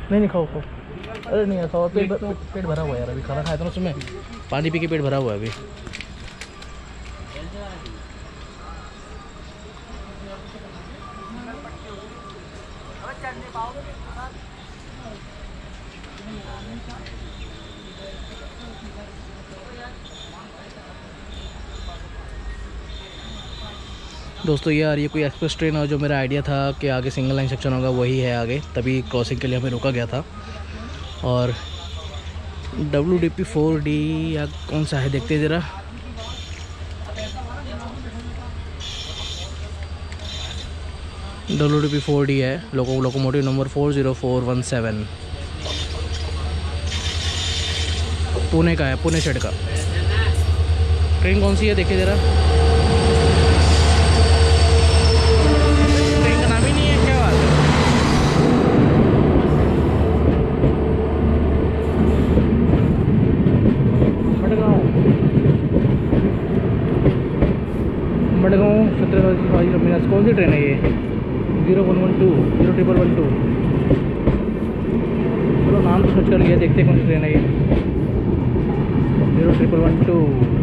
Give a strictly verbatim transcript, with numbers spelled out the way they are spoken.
नहीं नहीं खाओ खाओ। अरे नहीं ऐसा हुआ, पेट पेट, पेट भरा हुआ है यार, अभी खाना खाया था ना उसमें, पानी पी के पेट भरा हुआ है अभी। दोस्तों ये आ रही है कोई एक्सप्रेस ट्रेन, और जो मेरा आइडिया था कि आगे सिंगल लाइन सेक्शन होगा वही है आगे, तभी क्रॉसिंग के लिए हमें रोका गया था। और W D P four D या कौन सा है देखते हैं ज़रा। W D P four D है, loco locomotive number four zero four one seven, Pune का है, पुणे साइड का। ट्रेन कौन सी है देखिए ज़रा। ट्रेन का नाम ही नहीं है, क्या बात है। मडगांव मडगांव छत्रपति। कौन सी ट्रेन है ये? Zero one one two zero triple one two. चलो नाम तो सोच कर लिया, देखते हैं कौन सी ट्रेन है ये। Zero triple one to.